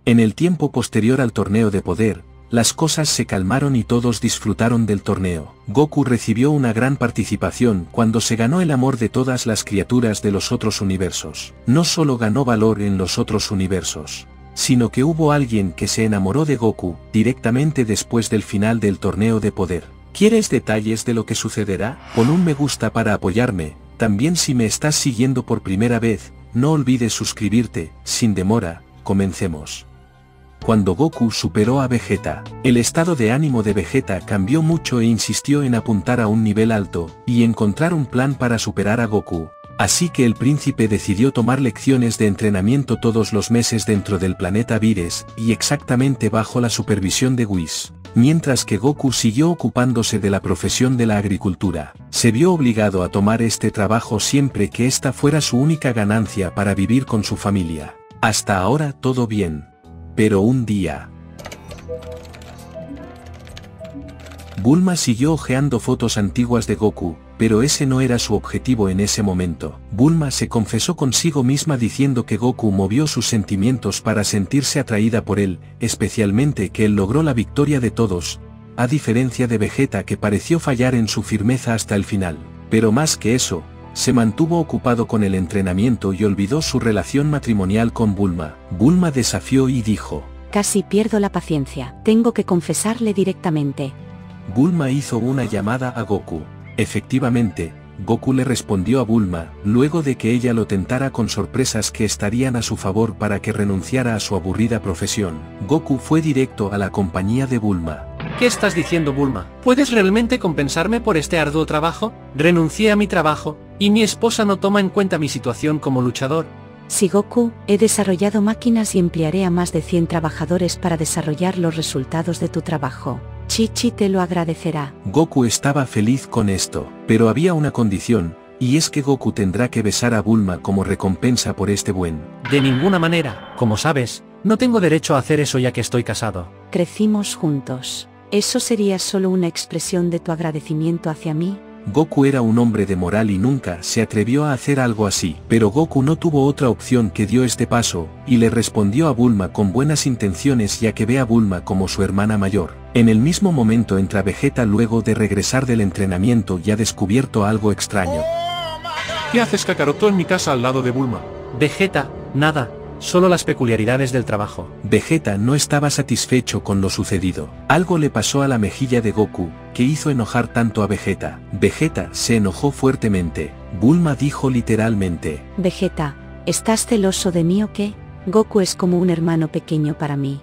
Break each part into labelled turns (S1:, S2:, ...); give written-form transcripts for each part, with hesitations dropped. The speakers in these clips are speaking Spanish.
S1: En el tiempo posterior al torneo de poder, las cosas se calmaron y todos disfrutaron del torneo. Goku recibió una gran participación cuando se ganó el amor de todas las criaturas de los otros universos. No solo ganó valor en los otros universos, sino que hubo alguien que se enamoró de Goku directamente después del final del torneo de poder. ¿Quieres detalles de lo que sucederá? Pon un me gusta para apoyarme. También si me estás siguiendo por primera vez, no olvides suscribirte. Sin demora, comencemos. Cuando Goku superó a Vegeta, el estado de ánimo de Vegeta cambió mucho e insistió en apuntar a un nivel alto y encontrar un plan para superar a Goku. Así que el príncipe decidió tomar lecciones de entrenamiento todos los meses dentro del planeta Vires y exactamente bajo la supervisión de Whis. Mientras que Goku siguió ocupándose de la profesión de la agricultura, se vio obligado a tomar este trabajo siempre que esta fuera su única ganancia para vivir con su familia. Hasta ahora todo bien. Pero un día, Bulma siguió hojeando fotos antiguas de Goku, pero ese no era su objetivo en ese momento. Bulma se confesó consigo misma diciendo que Goku movió sus sentimientos para sentirse atraída por él, especialmente que él logró la victoria de todos, a diferencia de Vegeta que pareció fallar en su firmeza hasta el final. Pero más que eso, se mantuvo ocupado con el entrenamiento y olvidó su relación matrimonial con Bulma. Bulma desafió y dijo:
S2: casi pierdo la paciencia, tengo que confesarle directamente.
S1: Bulma hizo una llamada a Goku. Efectivamente, Goku le respondió a Bulma, luego de que ella lo tentara con sorpresas que estarían a su favor para que renunciara a su aburrida profesión. Goku fue directo a la compañía de Bulma.
S3: ¿Qué estás diciendo, Bulma? ¿Puedes realmente compensarme por este arduo trabajo? Renuncié a mi trabajo, y mi esposa no toma en cuenta mi situación como luchador.
S2: Sí, Goku, he desarrollado máquinas y emplearé a más de 100 trabajadores para desarrollar los resultados de tu trabajo. Chi-Chi te lo agradecerá.
S1: Goku estaba feliz con esto, pero había una condición, y es que Goku tendrá que besar a Bulma como recompensa por este buen.
S3: De ninguna manera, como sabes, no tengo derecho a hacer eso ya que estoy casado.
S2: Crecimos juntos. ¿Eso sería solo una expresión de tu agradecimiento hacia mí?
S1: Goku era un hombre de moral y nunca se atrevió a hacer algo así, pero Goku no tuvo otra opción que dio este paso, y le respondió a Bulma con buenas intenciones ya que ve a Bulma como su hermana mayor. En el mismo momento entra Vegeta luego de regresar del entrenamiento y ha descubierto algo extraño.
S4: ¿Qué haces, Kakaroto, en mi casa al lado de Bulma?
S3: Vegeta, nada, solo las peculiaridades del trabajo.
S1: Vegeta no estaba satisfecho con lo sucedido. Algo le pasó a la mejilla de Goku, que hizo enojar tanto a Vegeta. Vegeta se enojó fuertemente. Bulma dijo literalmente:
S2: Vegeta, ¿estás celoso de mí o qué? Goku es como un hermano pequeño para mí.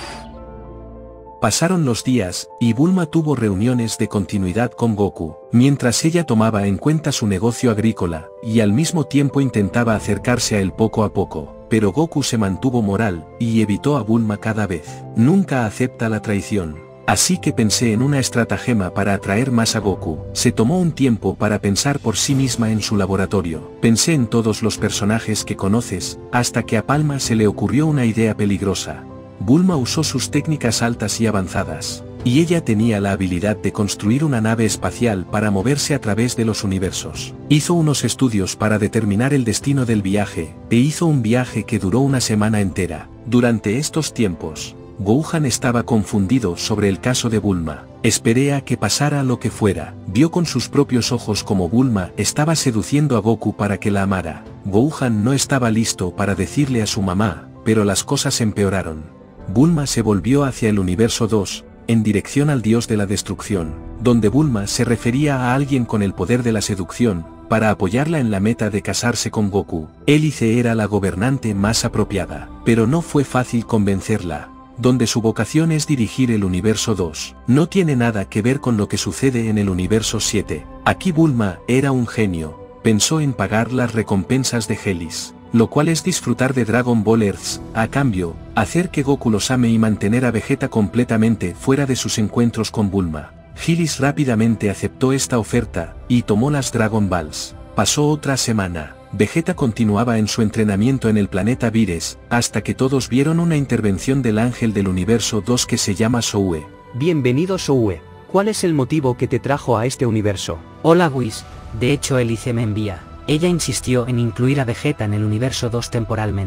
S1: Pasaron los días, y Bulma tuvo reuniones de continuidad con Goku, mientras ella tomaba en cuenta su negocio agrícola, y al mismo tiempo intentaba acercarse a él poco a poco, pero Goku se mantuvo moral, y evitó a Bulma cada vez. Nunca acepta la traición. Así que pensé en una estratagema para atraer más a Goku. Se tomó un tiempo para pensar por sí misma en su laboratorio. Pensé en todos los personajes que conoces, hasta que a Palma se le ocurrió una idea peligrosa. Bulma usó sus técnicas altas y avanzadas, y ella tenía la habilidad de construir una nave espacial para moverse a través de los universos. Hizo unos estudios para determinar el destino del viaje, e hizo un viaje que duró una semana entera. Durante estos tiempos, Gohan estaba confundido sobre el caso de Bulma. Esperé a que pasara lo que fuera. Vio con sus propios ojos como Bulma estaba seduciendo a Goku para que la amara. Gohan no estaba listo para decirle a su mamá, pero las cosas empeoraron. Bulma se volvió hacia el universo 2, en dirección al dios de la destrucción, donde Bulma se refería a alguien con el poder de la seducción, para apoyarla en la meta de casarse con Goku. Hélice era la gobernante más apropiada, pero no fue fácil convencerla, donde su vocación es dirigir el universo 2. No tiene nada que ver con lo que sucede en el universo 7. Aquí Bulma era un genio, pensó en pagar las recompensas de Helis, lo cual es disfrutar de Dragon Ball Earth, a cambio, hacer que Goku los ame y mantener a Vegeta completamente fuera de sus encuentros con Bulma. Helis rápidamente aceptó esta oferta, y tomó las Dragon Balls. Pasó otra semana. Vegeta continuaba en su entrenamiento en el planeta Vires, hasta que todos vieron una intervención del ángel del universo 2 que se llama Soue.
S5: Bienvenido, Soue. ¿Cuál es el motivo que te trajo a este universo?
S6: Hola, Whis. De hecho, Hélice me envía. Ella insistió en incluir a Vegeta en el universo 2 temporalmente.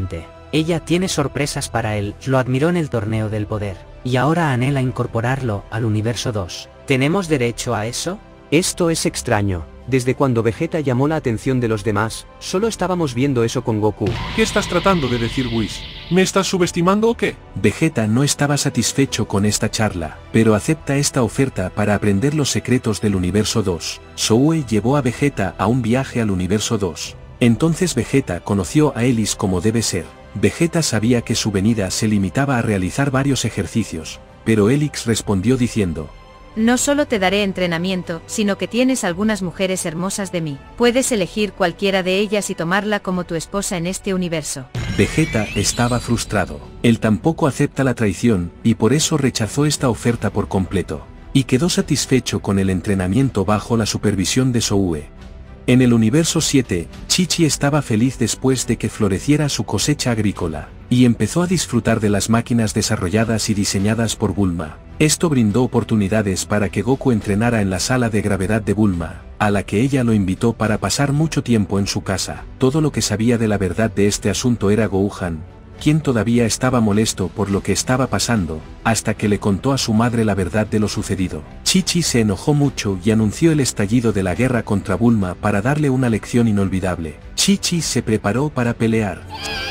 S5: Ella tiene sorpresas para él, lo admiró en el torneo del poder, y ahora anhela incorporarlo al universo 2. ¿Tenemos derecho a eso?
S6: Esto es extraño. Desde cuando Vegeta llamó la atención de los demás, solo estábamos viendo eso con Goku.
S4: ¿Qué estás tratando de decir, Whis? ¿Me estás subestimando o qué?
S1: Vegeta no estaba satisfecho con esta charla, pero acepta esta oferta para aprender los secretos del universo 2. Zoue llevó a Vegeta a un viaje al universo 2. Entonces Vegeta conoció a Ellis como debe ser. Vegeta sabía que su venida se limitaba a realizar varios ejercicios, pero Elix respondió diciendo:
S7: no solo te daré entrenamiento, sino que tienes algunas mujeres hermosas de mí. Puedes elegir cualquiera de ellas y tomarla como tu esposa en este universo.
S1: Vegeta estaba frustrado. Él tampoco acepta la traición, y por eso rechazó esta oferta por completo. Y quedó satisfecho con el entrenamiento bajo la supervisión de Zoue. En el universo 7, Chi-Chi estaba feliz después de que floreciera su cosecha agrícola, y empezó a disfrutar de las máquinas desarrolladas y diseñadas por Bulma. Esto brindó oportunidades para que Goku entrenara en la sala de gravedad de Bulma, a la que ella lo invitó para pasar mucho tiempo en su casa. Todo lo que sabía de la verdad de este asunto era Gohan, quien todavía estaba molesto por lo que estaba pasando, hasta que le contó a su madre la verdad de lo sucedido. Chi-Chi se enojó mucho y anunció el estallido de la guerra contra Bulma para darle una lección inolvidable. Chi-Chi se preparó para pelear.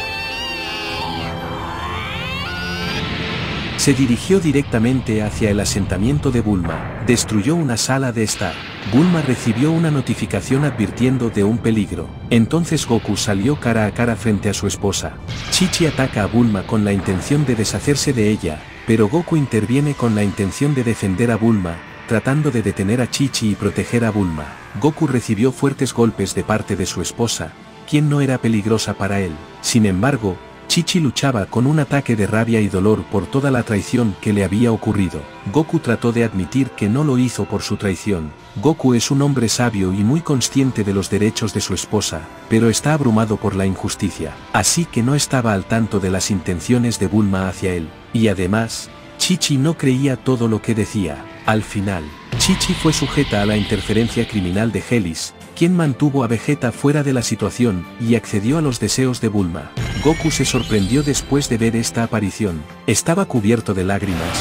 S1: Se dirigió directamente hacia el asentamiento de Bulma, destruyó una sala de estar. Bulma recibió una notificación advirtiendo de un peligro. Entonces Goku salió cara a cara frente a su esposa. Chi-Chi ataca a Bulma con la intención de deshacerse de ella, pero Goku interviene con la intención de defender a Bulma, tratando de detener a Chi-Chi y proteger a Bulma. Goku recibió fuertes golpes de parte de su esposa, quien no era peligrosa para él. Sin embargo, Chi-Chi luchaba con un ataque de rabia y dolor por toda la traición que le había ocurrido. Goku trató de admitir que no lo hizo por su traición. Goku es un hombre sabio y muy consciente de los derechos de su esposa, pero está abrumado por la injusticia, así que no estaba al tanto de las intenciones de Bulma hacia él. Y además, Chi-Chi no creía todo lo que decía. Al final, Chi-Chi fue sujeta a la interferencia criminal de Hellis, quien mantuvo a Vegeta fuera de la situación y accedió a los deseos de Bulma. Goku se sorprendió después de ver esta aparición. Estaba cubierto de lágrimas.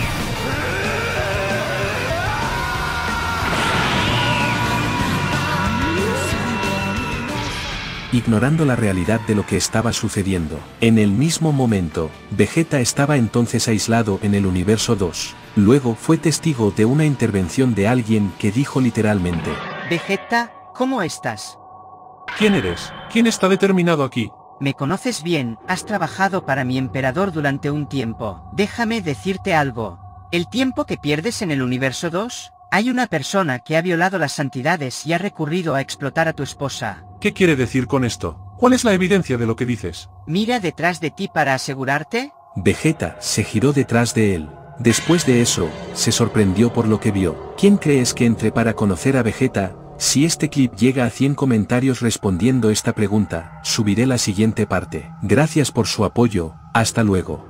S1: Ignorando la realidad de lo que estaba sucediendo. En el mismo momento, Vegeta estaba entonces aislado en el universo 2. Luego fue testigo de una intervención de alguien que dijo literalmente:
S8: Vegeta, ¿cómo estás?
S4: ¿Quién eres? ¿Quién está determinado aquí?
S8: Me conoces bien, has trabajado para mi emperador durante un tiempo. Déjame decirte algo. El tiempo que pierdes en el universo 2, hay una persona que ha violado las santidades y ha recurrido a explotar a tu esposa.
S4: ¿Qué quiere decir con esto? ¿Cuál es la evidencia de lo que dices?
S8: Mira detrás de ti para asegurarte.
S1: Vegeta se giró detrás de él. Después de eso, se sorprendió por lo que vio. ¿Quién crees que entre para conocer a Vegeta? Si este clip llega a 100 comentarios respondiendo esta pregunta, subiré la siguiente parte. Gracias por su apoyo, hasta luego.